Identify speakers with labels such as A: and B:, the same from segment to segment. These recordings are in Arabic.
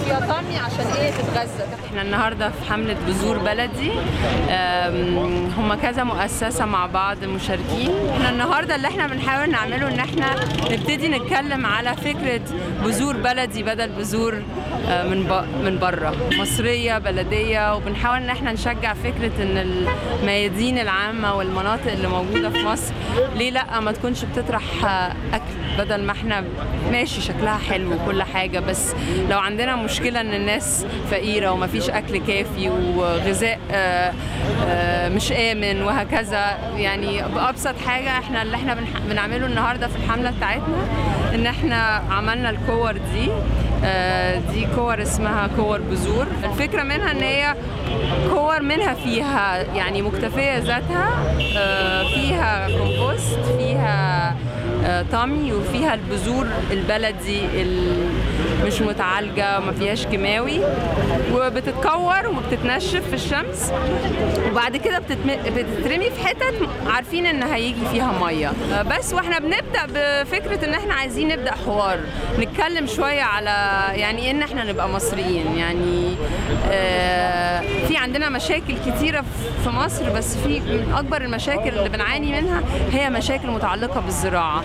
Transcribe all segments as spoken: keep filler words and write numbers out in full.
A: هي طامي عشان ايه تتغذى.
B: احنا النهارده في حملة بذور بلدي، هم كذا مؤسسة مع بعض مشاركين. احنا النهارده اللي احنا بنحاول نعمله ان احنا نبتدي نتكلم على فكرة بذور بلدي بدل بذور من من بره، مصرية بلدية، وبنحاول ان احنا نشجع فكرة ان الميادين العامة والمناطق اللي موجودة في مصر ليه لا ما تكونش بتطرح اكل، بدل ما احنا ماشي شكلها حلو وكل حاجة، بس لو عندنا مشكلة ان الناس فقيرة ومفيش اكل كافي وغذاء آآ آآ مش امن وهكذا. يعني بأبسط حاجة احنا اللي احنا بنعمله النهاردة في الحملة بتاعتنا ان احنا عملنا الكور دي دي كور اسمها كور بذور. الفكرة منها ان هي كور منها فيها يعني مكتفية ذاتها، فيها كومبوست، فيها طمي، وفيها البذور البلدي مش متعالجة، ما فيهاش كيماوي، وبتتكور وبتتنشف في الشمس، وبعد كده بتترمي في حتت عارفين ان هيجي فيها مية بس. واحنا بنبدأ بفكرة ان احنا عايزين نبدأ حوار نتكلم شوية على يعني ان احنا نبقى مصريين. يعني آه في عندنا مشاكل كتيرة في مصر، بس في من اكبر المشاكل اللي بنعاني منها هي مشاكل متعلقة بالزراعة.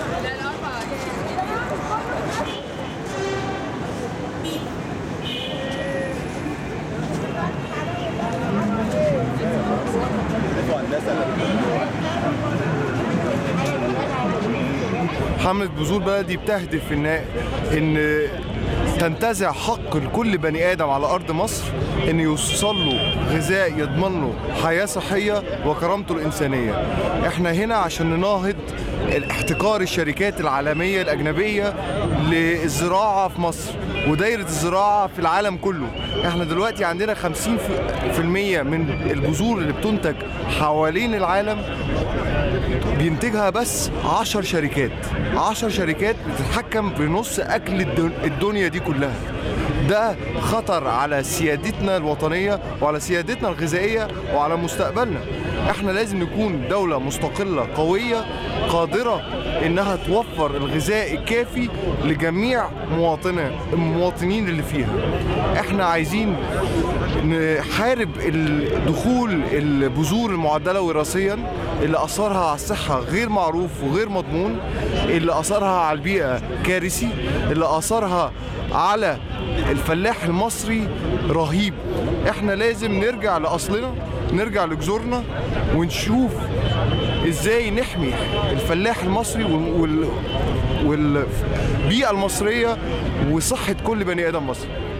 C: حملة بذور بلدي بتهدف ان ان تنتزع حق لكل بني ادم على ارض مصر ان يوصل له غذاء يضمن له حياه صحيه وكرامته الانسانيه. احنا هنا عشان نناهض احتكار الشركات العالميه الاجنبيه للزراعه في مصر ودايره الزراعه في العالم كله. احنا دلوقتي عندنا خمسين في المية من البذور اللي بتنتج حوالين العالم بينتجها بس عشر شركات عشر شركات بتتحكم بنص اكل الدنيا دي كلها. ده خطر على سيادتنا الوطنيه وعلى سيادتنا الغذائيه وعلى مستقبلنا. احنا لازم نكون دولة مستقلة قوية قادرة انها توفر الغذاء الكافي لجميع مواطنين المواطنين اللي فيها. احنا عايزين نحارب دخول البذور المعدلة وراثيا اللي اثرها على الصحة غير معروف وغير مضمون، اللي اثرها على البيئة كارثي، اللي اثرها على الفلاح المصري رهيب. احنا لازم نرجع لاصلنا، نرجع لجذورنا، ونشوف ازاي نحمي الفلاح المصري والبيئة المصرية وصحة كل بني ادم مصري.